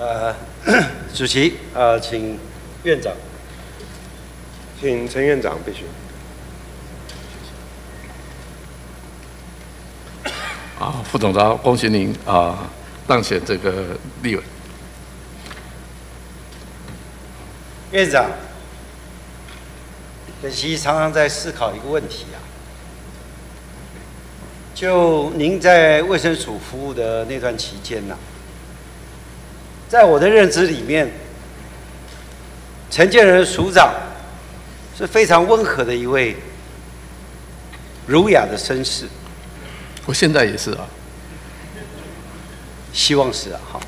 主席，请院长， 请陈院长备询。 副总召，恭喜您当选这个立委。 院长，本席常常在思考一个问题啊，就您在卫生署服务的那段期间呢，在我的认知里面，陈建仁署长是非常温和的一位儒雅的绅士。 我现在也是啊。 希望是啊，好。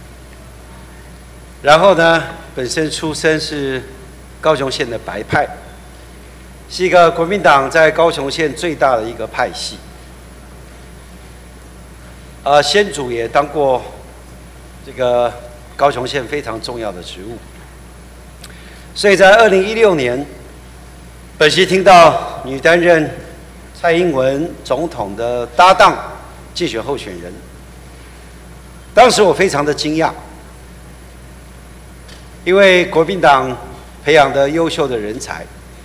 然后呢，本身出身是高雄县的白派，是一个国民党在高雄县最大的一个派系。先主也当过这个高雄县非常重要的职务，所以在2016年，本席听到你担任蔡英文总统的搭档竞选候选人，当时我非常的惊讶，因为国民党培养的优秀的人才，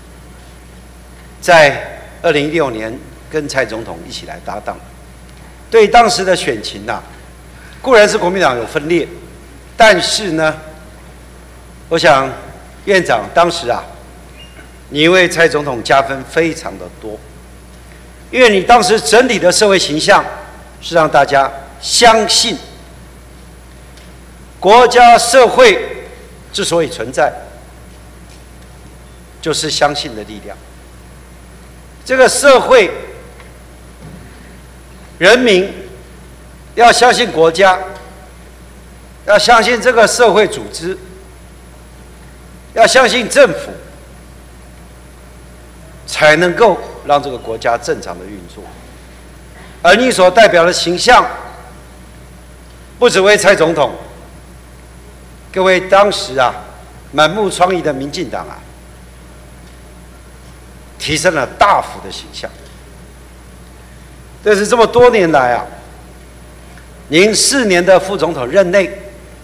在2016年跟蔡总统一起来搭档。对当时的选情啊，固然是国民党有分裂，但是呢，我想院长当时啊，你为蔡总统加分非常的多，因为你当时整体的社会形象是让大家相信，国家社会之所以存在，就是相信的力量。这个社会，人民要相信国家，要相信这个社会组织，要相信政府，才能够让这个国家正常的运作。而你所代表的形象，不只为蔡总统，各位当时啊，满目疮痍的民进党啊，提升了大幅的形象。但是这么多年来啊，您4年的副总统任内，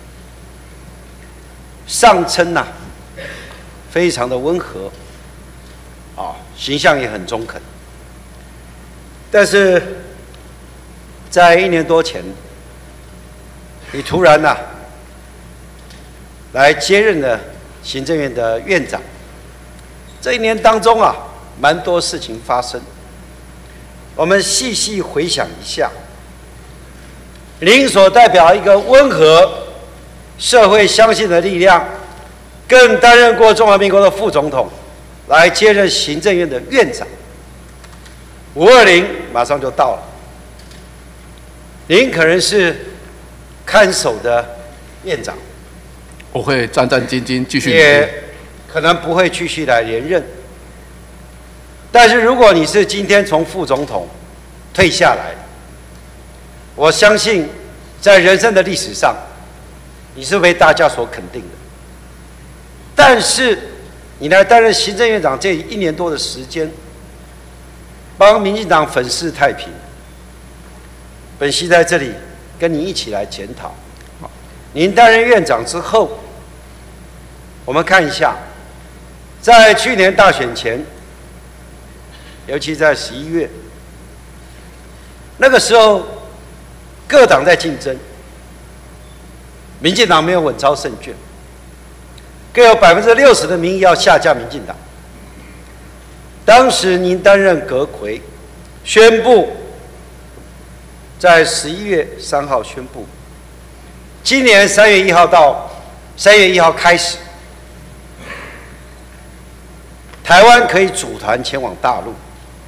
上称呐，非常的温和，形象也很中肯。但是在1年多前，你突然呐，来接任了行政院的院长。这1年当中啊，蛮多事情发生。我们细细回想一下，您所代表一个温和、社会相信的力量，更担任过中华民国的副总统，来接任行政院的院长。520马上就到了，您可能是看守的院长， 我会战战兢兢继续， 也可能不会继续来连任。但是如果你是今天从副总统退下来，我相信在人生的历史上，你是被大家所肯定的。但是你来担任行政院长这1年多的时间，帮民进党粉饰太平，本席在这里跟您一起来检讨。您担任院长之后，我们看一下，在去年大选前，尤其在11月，那个时候各党在竞争，民进党没有稳操胜券，各有60%的民意要下架民进党。当时您担任阁揆，宣布在11月3号宣布，今年3月1号到3月1号开始，台湾可以组团前往大陆。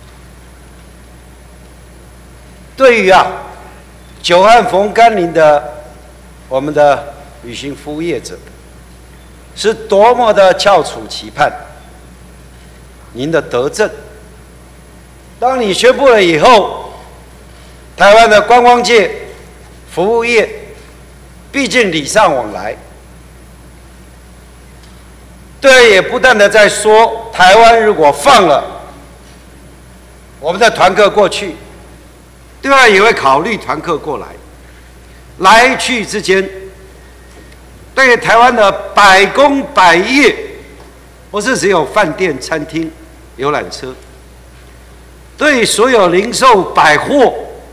对于久旱逢甘霖的我们的旅行服务业者，是多么的翘楚期盼您的德政。当你宣布了以后，台湾的观光界、服务业，毕竟礼尚往来，对，也不断的在说，台湾如果放了我们的团客过去，对外也会考虑团客过来，来去之间对台湾的百工百业，不是只有饭店、餐厅、游览车，对所有零售百货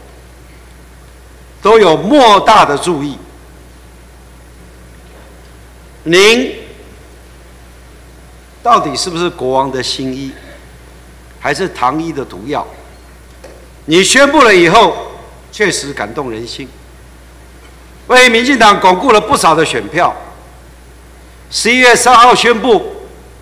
都有莫大的注意。您到底是不是国王的新衣，还是糖衣的毒药？你宣布了以后，确实感动人心，为民进党巩固了不少的选票。11月3号宣布，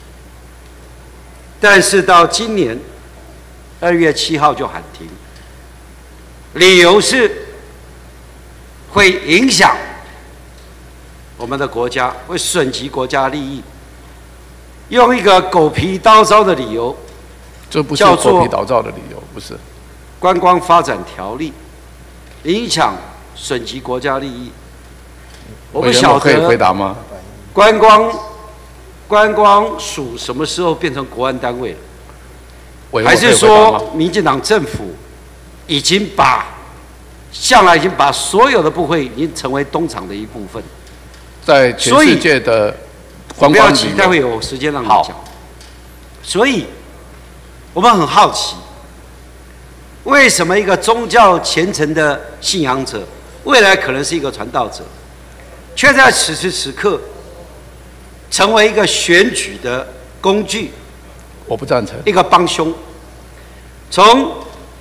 但是到今年2月7号就喊停，理由是会影响我们的国家，会损及国家利益，用一个狗皮叨招的理由， 这不是狗皮叨招的理由，不是。 观光发展条例影响损及国家利益，我不晓得可以回答吗？ 观光署什么时候变成国安单位了？还是说民进党政府已经向来已经把所有的部会已经成为东厂的一部分？ 在全世界的观光旅游， 不要急，待会有时间让你讲。所以，我们很好奇，为什么一个宗教虔诚的信仰者，未来可能是一个传道者，却在此时此刻成为一个选举的工具？ 我不赞成。 一个帮凶。从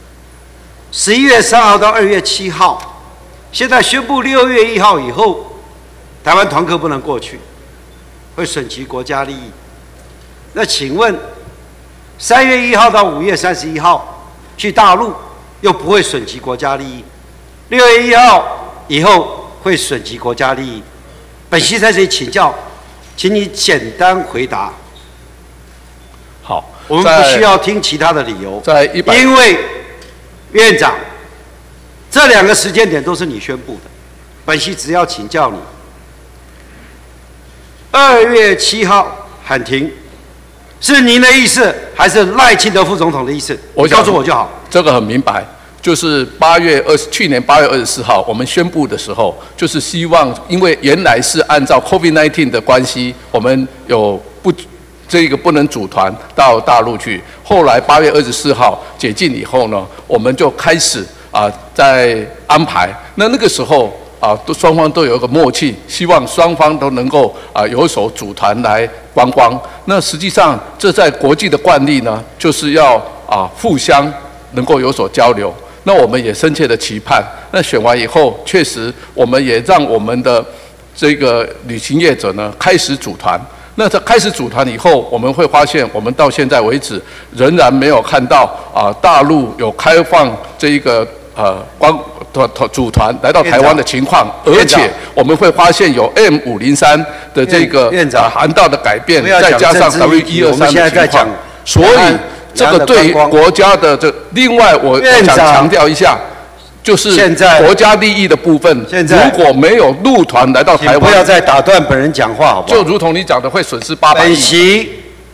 11月3号到2月7号，现在宣布6月1号以后，台湾团客不能过去，会损及国家利益。那请问，3月1号到5月31号去大陆又不会损及国家利益，6月1号以后会损及国家利益？本席在这里请教，请你简单回答。 好， 我们不需要听其他的理由。因为院长，这2个时间点都是你宣布的，本席只要请教你。2月7号喊停，是您的意思，还是赖清德副总统的意思？你告诉我就好。 这个很明白，就是去年8月24号我们宣布的时候，就是希望，因为原来是按照 COVID-19 的关系，我们这个不能组团到大陆去。后来8月24号解禁以后呢，我们就开始在安排。那个时候双方都有一个默契，希望双方都能够有所组团来观光。那实际上这在国际的惯例呢，就是要互相能够有所交流。那我们也深切的期盼。那选完以后，确实我们也让我们的这个旅行业者呢开始组团。那在开始组团以后，我们会发现，我们到现在为止仍然没有看到大陆有开放这一个组团来到台湾的情况，而且我们会发现有 M503的这个航道的改变，再加上 W123的情况，所以这个对国家的另外我想强调一下。就是国家利益的部分，如果没有陆团来到台湾， 不要再打断本人讲话，好不好？ 就如同你讲的，会损失800亿。 本席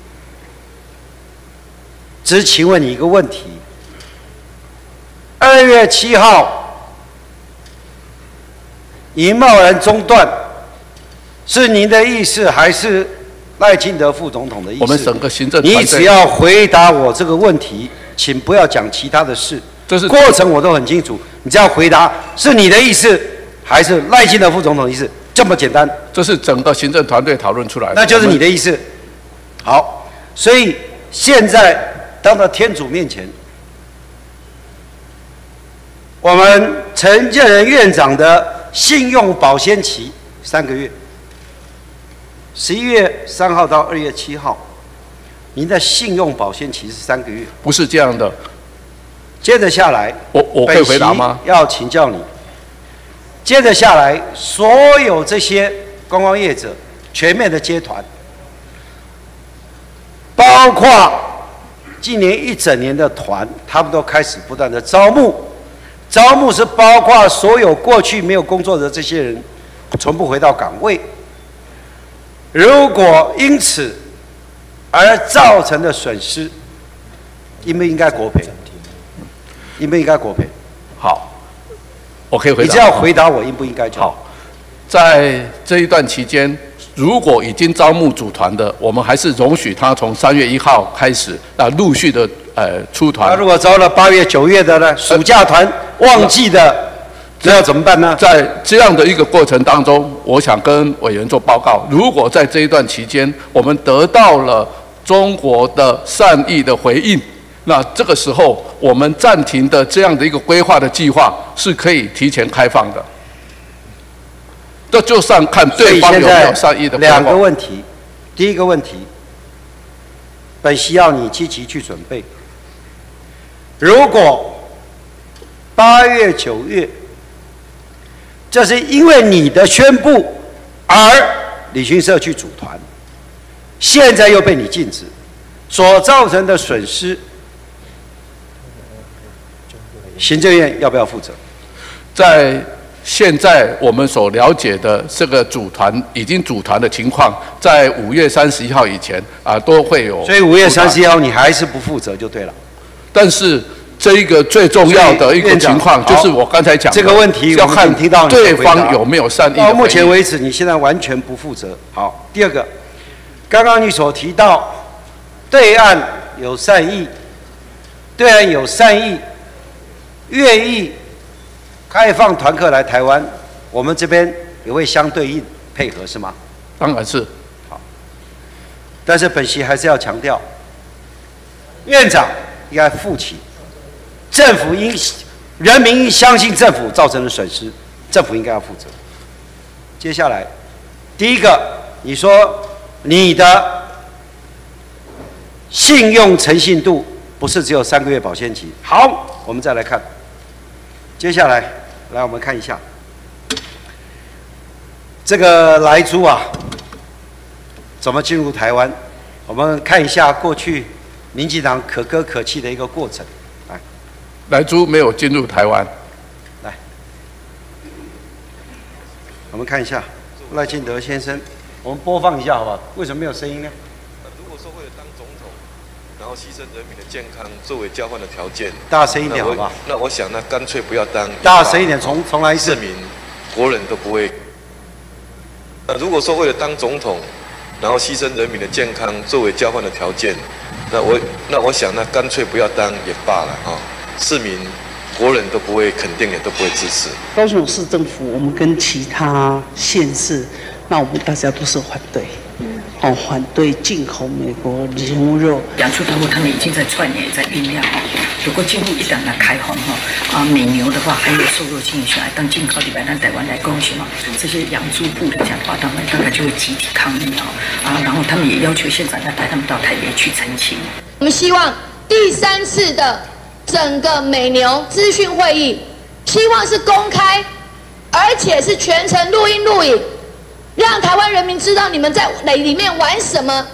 只请问你一个问题：2月7号经贸然中断，是您的意思，还是赖清德副总统的意思？ 我们整个行政团队， 你只要回答我这个问题，请不要讲其他的事。 这是过程我都很清楚，你只要回答是你的意思，还是赖清德副总统的意思，这么简单。 这是整个行政团队讨论出来的， 那就是你的意思。好，所以现在当到天主面前，我们陈建仁院长的信用保鲜期3个月，11月3号到2月7号，您的信用保鲜期是3个月？ 不是这样的。 接着下来， 我可以回答吗？ 要请教你。接着下来，所有这些观光业者全面的接团，包括今年1整年的团，他们都开始不断的招募。招募是包括所有过去没有工作的这些人，全部回到岗位。如果因此而造成的损失，应不应该国赔？应不应该国赔？ 好，我可以回答。 你只要回答我应不应该就好。 在这一段期间，如果已经招募组团的，我们还是容许他从3月1号开始陆续的出团。 那如果招了8月、9月的呢？暑假团、旺季的，这要怎么办呢？ 在这样的一个过程当中，我想跟委员做报告。如果在这一段期间，我们得到了中国的善意的回应，那这个时候我们暂停的这样的一个规划的计划是可以提前开放的。这就算看对方有没有善意的规划。 2个问题，第一个问题，本需要你积极去准备。如果8月、9月，这是因为你的宣布而礼训社去组团，现在又被你禁止，所造成的损失，行政院要不要负责？ 在现在我们所了解的这个已经组团的情况，在5月31号以前都会有。 所以5月31号你还是不负责就对了。 但是这一个最重要的一个情况，就是我刚才讲的这个问题， 要看对方有没有善意的回应。 到目前为止，你现在完全不负责。好，第二个，刚刚你所提到，对岸有善意，愿意开放团客来台湾，我们这边也会相对应配合，是吗？ 当然是。 好，但是本席还是要强调，院长应该负起人民应相信政府造成的损失，政府应该要负责。接下来，第一个，你说你的信用诚信度不是只有3个月保鲜期。好，我们再来看，接下来，来我们看一下这个莱猪怎么进入台湾？我们看一下过去民进党可歌可泣的一个过程。 莱猪没有进入台湾。 来，我们看一下赖清德先生，我们播放一下好不好？为什么没有声音呢？ 如果说为了当总统，然后牺牲人民的健康作为交换的条件， 大声一点好不好？ 那我想，那干脆不要当。 大声一点，重来一次。 市民、国人都不会。如果说为了当总统，然后牺牲人民的健康作为交换的条件，那我想，那干脆不要当也罢了市民、国人都不会肯定，也都不会支持。 高雄市政府，我们跟其他县市，那我们大家都是反对，反对进口美国牛肉。 养猪单位他们已经在串联、在酝酿如果进入一旦来开放美牛的话，还有瘦肉精选来当进口礼拜咱台湾来供应这些养猪户的讲话，他们大概就会集体抗议然后他们也要求县长要带他们到台北去澄清。 我们希望第3次的整个美牛资讯会议，希望是公开，而且是全程录音录影，让台湾人民知道你们在里面玩什么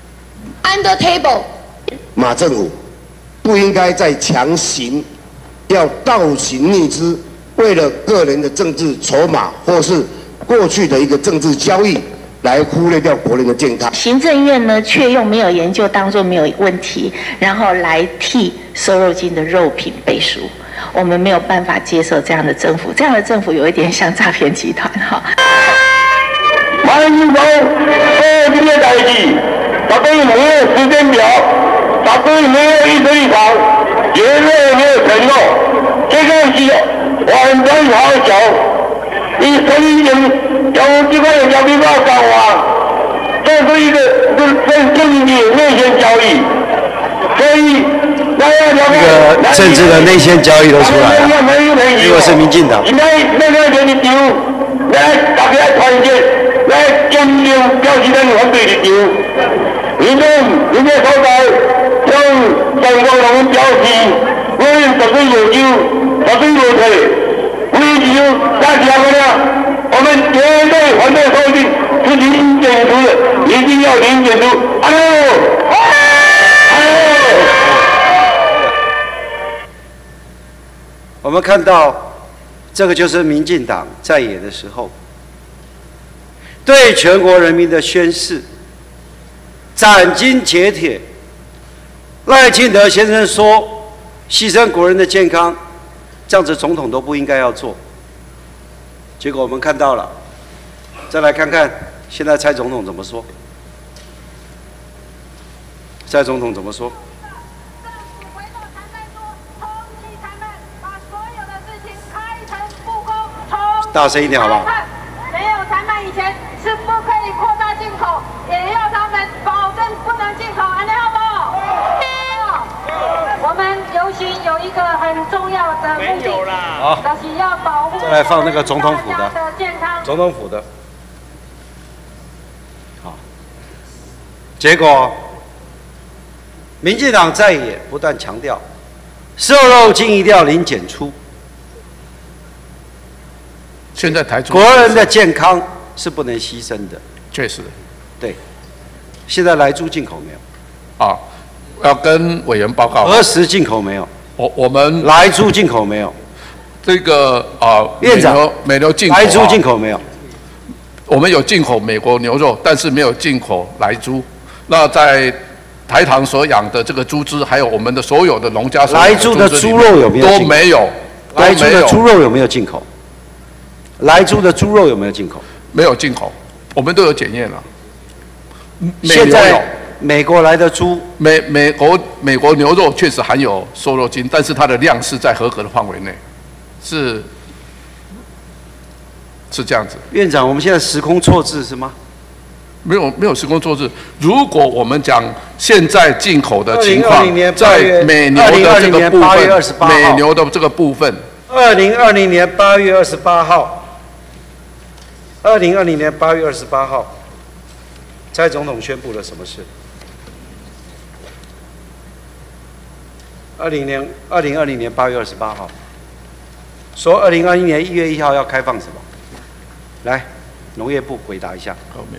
，under table。 马政府不应该再强行要倒行逆施，为了个人的政治筹码或是过去的一个政治交易，来忽略掉国人的健康。 行政院呢，却用没有研究当作没有问题，然后来替瘦肉精的肉品背书。我们没有办法接受这样的政府，这样的政府有一点像诈骗集团马英九这些代志，绝对没有时间表，绝对没有一丝一毫，绝对没有承诺。这个是完全好笑。你曾经用这个交兵报告这是一个跟政治内线交易，所以这个政治的内线交易都出来了，这个是民进党。 来，大家团结，来坚定表示咱反对立场。民众所在向中国人民表示，我们绝对有救，绝对有退。为求大家我们绝对反对收紧，是零检出的，一定要零检出。 我们看到，这个就是民进党在野的时候，对全国人民的宣誓，斩钉截铁。赖清德先生说，牺牲国人的健康，这样子总统都不应该要做。结果我们看到了， 再来看看现在蔡总统怎么说。蔡总统怎么说？大声一点好不好？ 没有谈判以前是不可以扩大进口，也要他们保证不能进口，安利好不好？我们游行有一个很重要的目的， 好， 就是要保护再来放那个总统府的健康。 总统府的，好，结果民进党在野不断强调，瘦肉精一定要零检出。 现在台中国人的健康是不能牺牲的， 确实， 对。现在来猪进口没有？ 啊，要跟委员报告。 何时进口没有？ 我们来猪进口没有？ 这个院长， 美牛进口来猪进口没有？ 我们有进口美国牛肉，但是没有进口来猪。那在台糖所养的这个猪只，还有我们的所有的农家来猪的猪肉有没有？ 都没有。 来猪的猪肉有没有进口？来猪的猪肉有没有进口？ 没有进口，我们都有检验了。 现在美国来的猪， 美国牛肉确实含有瘦肉精，但是它的量是在合格的范围内，是这样子。 院长，我们现在时空错置是吗？ 没有时空错置。如果我们讲现在进口的情况，在美牛的这个部分，美牛的这个部分 ，2020年8月28号，2020年8月28号，蔡总统宣布了什么事？2020年8月28号，说2021年1月1号要开放什么？来，农业部回答一下。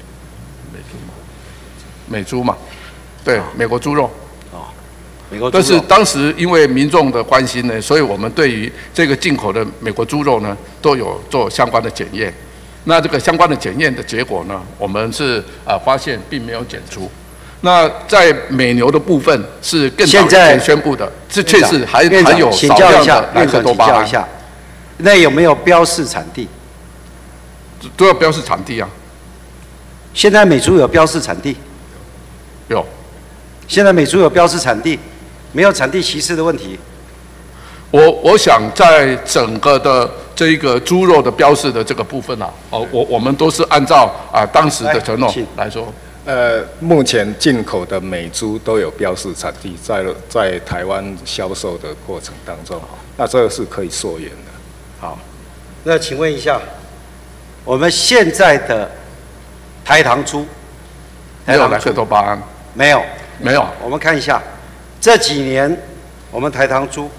美猪嘛，对，美国猪肉。 美国猪肉。 但是当时因为民众的关心呢，所以我们对于这个进口的美国猪肉呢，都有做相关的检验。那这个相关的检验的结果呢，我们是发现并没有检出。那在美牛的部分是更早以前宣布的，这确实还有少量的莱克多巴胺。 那有没有标示产地？ 都要标示产地啊。 现在美猪有标示产地？ 有。 现在美猪有标示产地，没有产地歧视的问题。 我想在整个的这个猪肉的标示的这个部分啊，我们都是按照当时的承诺来说。 目前进口的美猪都有标示产地，在台湾销售的过程当中，那这个是可以溯源的。 好，那请问一下，我们现在的台糖猪没有莱克多巴胺？ 没有， 没有。 我们看一下这几年我们台糖猪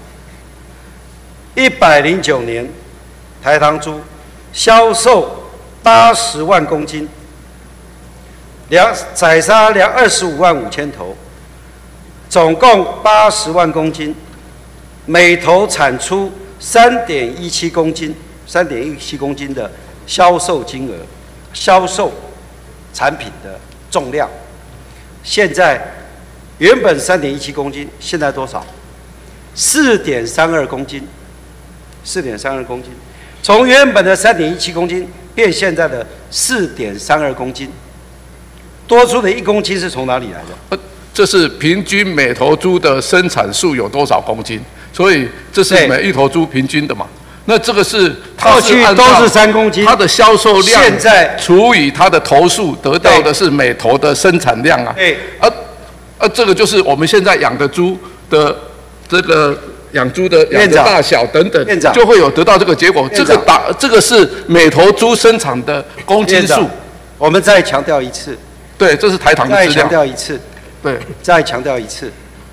，109年台糖猪销售80万公斤。宰杀25万5千头，总共80万公斤，每头产出3.17公斤，3.17公斤的销售金额，销售产品的重量。现在原本3.17公斤，现在多少？4.32公斤，4.32公斤，从原本的3.17公斤变现在的4.32公斤。多出的1公斤是从哪里来的？ 这是平均每头猪的生产数有多少公斤，所以这是每一头猪平均的嘛。那这个是过去都是3公斤， 它的销售量现在除以它的头数得到的是每头的生产量啊。 对。 这个就是我们现在养的猪的这个养猪的养的大小等等，就会有得到这个结果。这个是每头猪生产的公斤数。 我们再强调一次。 对，这是台糖的资料。 再强调一次， 对， 再强调一次。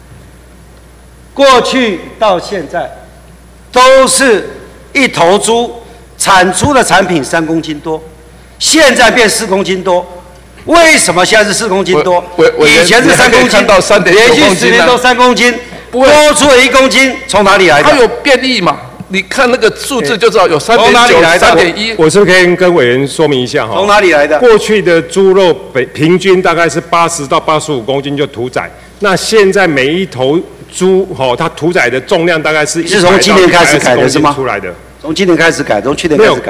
过去到现在，都是一头猪产出的产品3公斤多，现在变4公斤多。为什么现在是4公斤多？以前是3公斤， 到3.9 连续10年都3公斤，多出了1公斤，从哪里来的？ 它有变异嘛？你看那个数字就知道有3.9、3.1。 我是不是可以跟委员说明一下哈？ 从哪里来的？ 过去的猪肉平均大概是80到85公斤就屠宰，那现在每一头猪它屠宰的重量大概是从今年开始改的是吗？ 出来的。 从今年开始改，从去年开始改。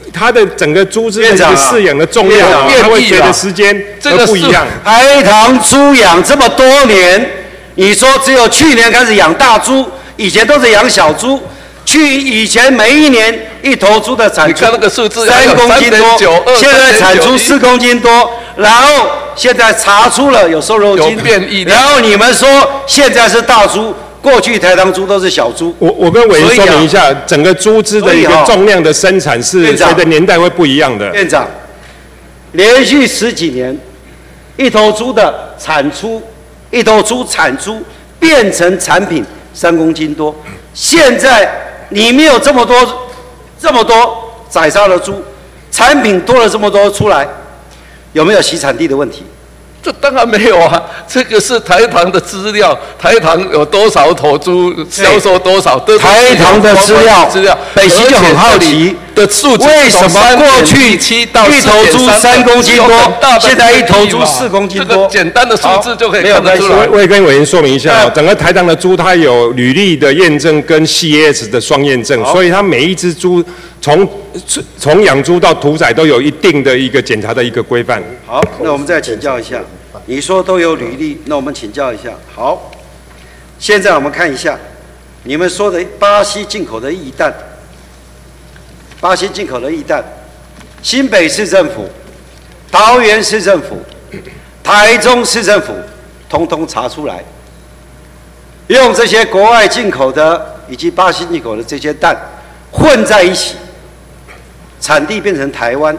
它的整个猪只的一个饲养的重量，它会随着时间而不一样。 台糖猪养这么多年，你说只有去年开始养大猪，以前都是养小猪。以前每一年一头猪的产出，你看那个数字3公斤多，现在产出4公斤多，然后现在查出了有瘦肉精，然后你们说现在是大猪。过去台糖猪都是小猪。 我跟委员说明一下，整个猪只的一个重量的生产是随着年代会不一样的。 院长，连续10几年，一头猪的产出，一头猪产出变成产品3公斤多。现在你没有这么多宰杀的猪，产品多了这么多出来，有没有洗产地的问题？ 这当然没有啊，这个是台糖的资料，台糖有多少头猪销售多少， 台糖的资料，本席就很好奇的数字， 为什么过去一头猪3公斤多，现在一头猪4公斤多？ 简单的数字就可以看得出来。 我也跟委员说明一下，整个台糖的猪它有履历的验证跟 CAS 的双验证，所以它每一只猪从养猪到屠宰都有一定的一个检查的一个规范。 好，那我们再请教一下。你说都有履历，那我们请教一下。好，现在我们看一下你们说的巴西进口的异蛋，新北市政府、桃园市政府、台中市政府通通查出来，用这些国外进口的以及巴西进口的这些蛋混在一起，产地变成台湾，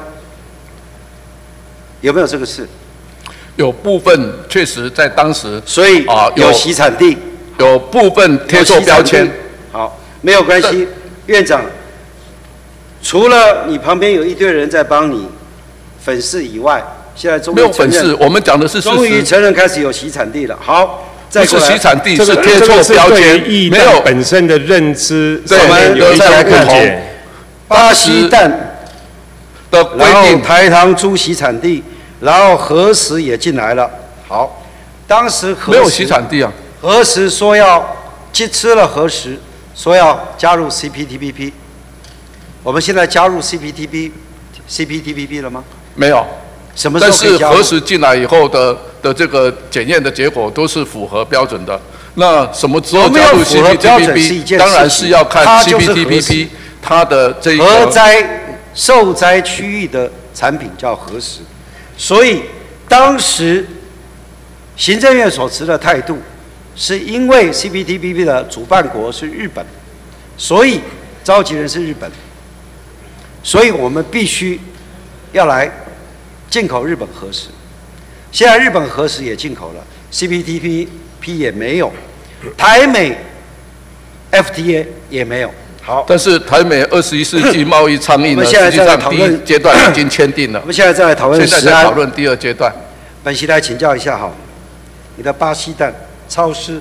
有没有这个事？ 有部分确实在当时， 所以有洗产地， 有部分贴错标签。 好，没有关系，院长。除了你旁边有一堆人在帮你粉饰以外，现在终于没有粉饰，我们讲的是事实。 终于承认开始有洗产地了。好，再不是洗产地，是贴错标签， 没有本身的认知。 我们再来看巴西蛋的规定， 台糖猪洗产地。然后核实也进来了，好，当时核实没有洗产地啊， 核实说要吃了核实，说要加入 CPTPP， 我们现在加入 CPTPP 了吗？ 没有， 什么时候可以加入？ 但是核实进来以后的这个检验的结果都是符合标准的。那什么时候加入 CPTPP？ 当然是要看 CPTPP 它的这个核灾受灾区域的产品叫核实。所以，当时行政院所持的态度，是因为 CPTPP 的主办国是日本，所以召集人是日本，所以我们必须要来进口日本核实。现在日本核实也进口了 ，CPTPP 也没有，台美 FTA 也没有。好， 但是台美21世纪贸易倡议呢，实际上第一阶段已经签订了。 我们现在再来讨论食安， 现在在讨论第2阶段。 本席来请教一下哈，你的巴西蛋超思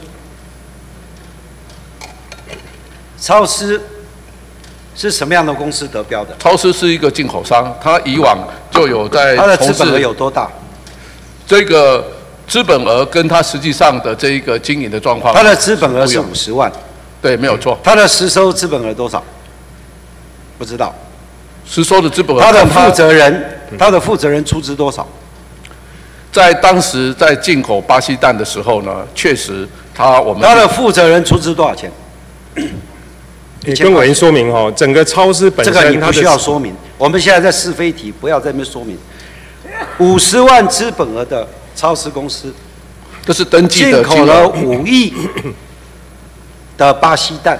是什么样的公司得标的？ 超思是一个进口商，他以往就有在它的资本额有多大？ 这个资本额跟他实际上的这一个经营的状况， 它的资本额是50万。 对，没有错。 他的实收资本额多少？不知道。 实收的资本额。 他的负责人出资多少？ 在当时在进口巴西蛋的时候呢，确实他的负责人出资多少钱？ 你跟委员说明哦，整个超市本身这个你不需要说明。我们现在在是非题，不要在那边说明。50万资本额的超市公司， 这是登记的进口了5亿。的巴西蛋，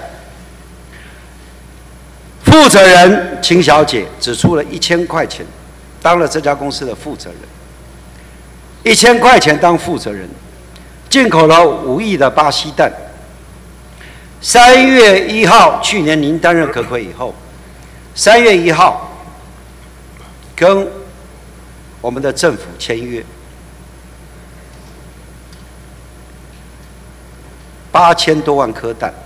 负责人秦小姐只出了1000块钱，当了这家公司的负责人。1000块钱当负责人，进口了5亿的巴西蛋。3月1号，去年您担任可可以后，3月1号跟我们的政府签约。8000多万颗蛋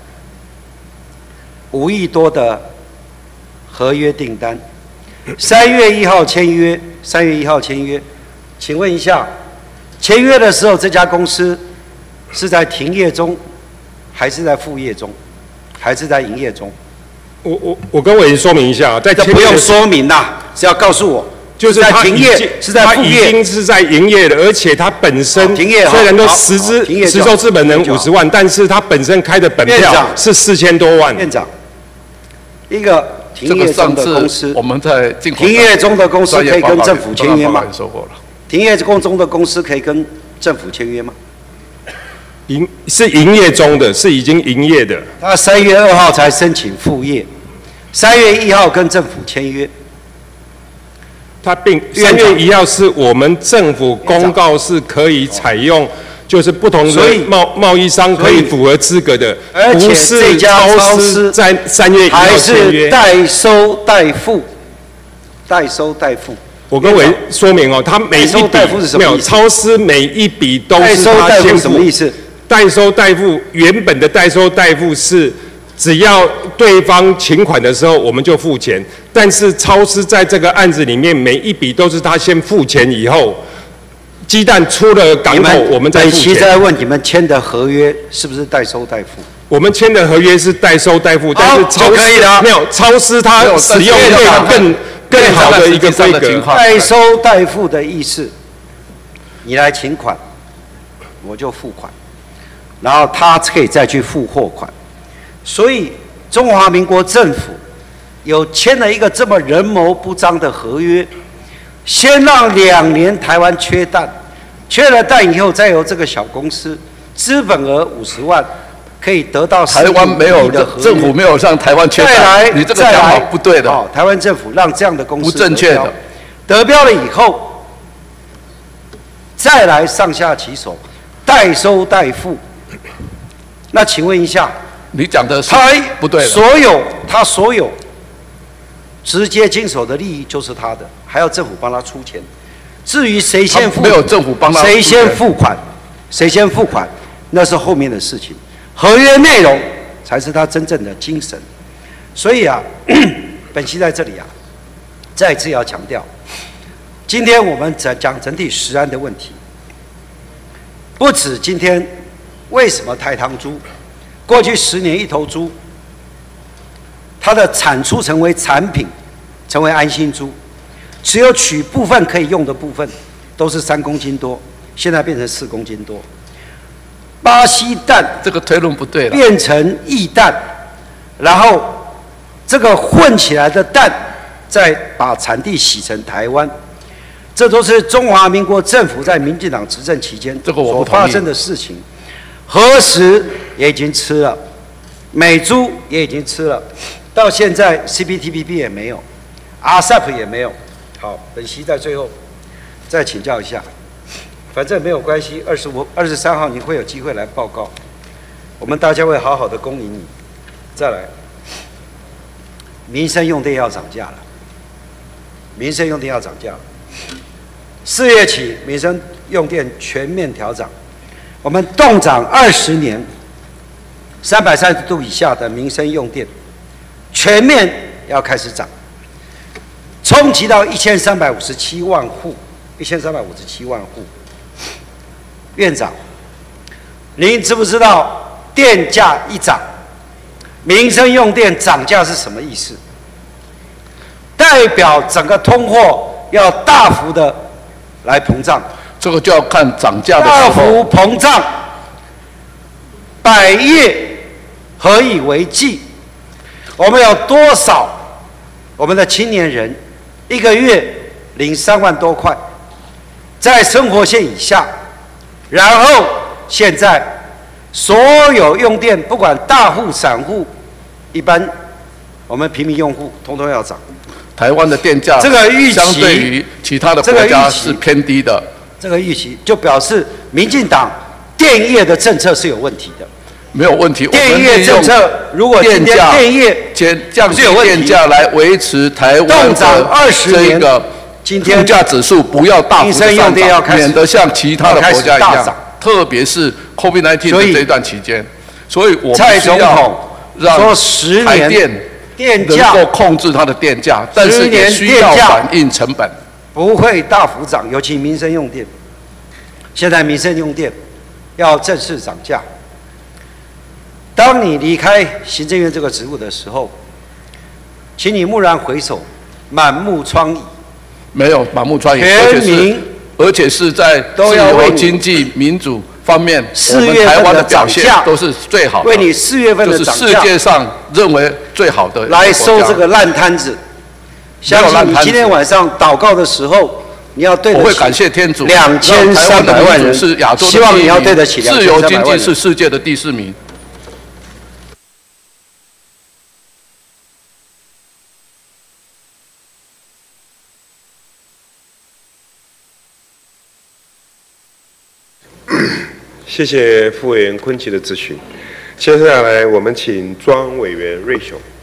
，5亿多的合约订单。3月1号签约，请问一下，签约的时候这家公司是在停业中，还是在副业中，还是在营业中？ 我跟委员说明一下，在这不用说明啦，只要告诉我， 就是在停业，是在副业， 它已经是在营业的，而且它本身停业虽然说实收资本人50万，但是它本身开的本票是4000多万。 院长，一个停业中的公司， 我们在进口停业中的公司可以跟政府签约吗？ 说过了， 停业中的公司可以跟政府签约吗？ 是营业中的，是已经营业的。 他3月2号才申请复业，3月1号跟政府签约。 他3月1号是我们政府公告是可以采用，就是不同的贸易商可以符合资格的， 而且这家超市在3月1号签约， 还是代收代付，代收代付。 我跟委员说明哦，他每一笔没有超市每一笔都是他先付。 什么意思？ 代收代付原本的代收代付是只要对方请款的时候我们就付钱，但是超市在这个案子里面每一笔都是他先付钱以后，鸡蛋出了港口我们再付钱。 本期在问你们签的合约是不是代收代付？ 我们签的合约是代收代付，但是超市没有超市它使用更好的一个规格。 代收代付的意思，你来请款，我就付款，然后他可以再去付货款。所以中华民国政府有签了一个这么人谋不臧的合约，先让2年台湾缺蛋，缺了蛋以后，再由这个小公司资本额50万。可以得到台湾没有政府没有让台湾缺蛋，你这个讲法不对的。 哦，台湾政府让这样的公司不正确的， 得标了以后，再来上下其手，代收代付。那请问一下， 你讲的是不对的。 他所有直接经手的利益就是他的，还要政府帮他出钱。至于谁先付， 没有政府帮他， 谁先付款，那是后面的事情。合约内容才是他真正的精神，所以啊，本期在这里啊，再次要强调，今天我们讲整体食安的问题，不止今天为什么台糖猪过去10年一头猪，它的产出成为产品，成为安心猪，只有取部分可以用的部分都是3公斤多，现在变成4公斤多。巴西蛋这个推论不对了， 变成异蛋，然后这个混起来的蛋，再把产地洗成台湾，这都是中华民国政府在民进党执政期间所发生的事情。核食也已经吃了，美猪也已经吃了，到现在 CPTPP 也没有 ，RCEP 也没有。好，本席在最后再请教一下。反正没有关系，23号你会有机会来报告，我们大家会好好的恭迎你。再来，民生用电要涨价了，4月起民生用电全面调涨，我们冻涨20年，330度以下的民生用电全面要开始涨，冲击到1357万户。院长，您知不知道电价一涨，民生用电涨价是什么意思？代表整个通货要大幅的来膨胀。 这个就要看涨价的时候。 大幅膨胀，百业何以为继？我们有多少我们的青年人一个月领3万多块，在生活线以下？然后现在所有用电，不管大户、散户，一般我们平民用户，通通要涨。 台湾的电价这个预期相对于其他的国家是偏低的。 这个预期就表示民进党电业的政策是有问题的。 没有问题。 电业政策如果今天电业降低电价来维持台湾的这个物价指数不要大幅的上涨，免得像其他的国家一样，特别是 COVID-19 的这段期间，所以我们需要让台电能够控制它的电价，但是也需要反映成本， 不会大幅涨，尤其民生用电。现在民生用电要正式涨价。当你离开行政院这个职务的时候， 请你蓦然回首，满目疮痍。 没有满目疮痍， 全民而且是在自由经济民主方面，我们台湾的表现都是最好的， 为你4月份的涨价， 就是世界上认为最好的来收这个烂摊子。相信你今天晚上祷告的时候，你要对得起。 我会感谢天主 2300万人是亚洲的希望你要对得起自由经济是世界的第4名。 谢谢副委员昆萁的咨询。接下来我们请庄委员瑞雄。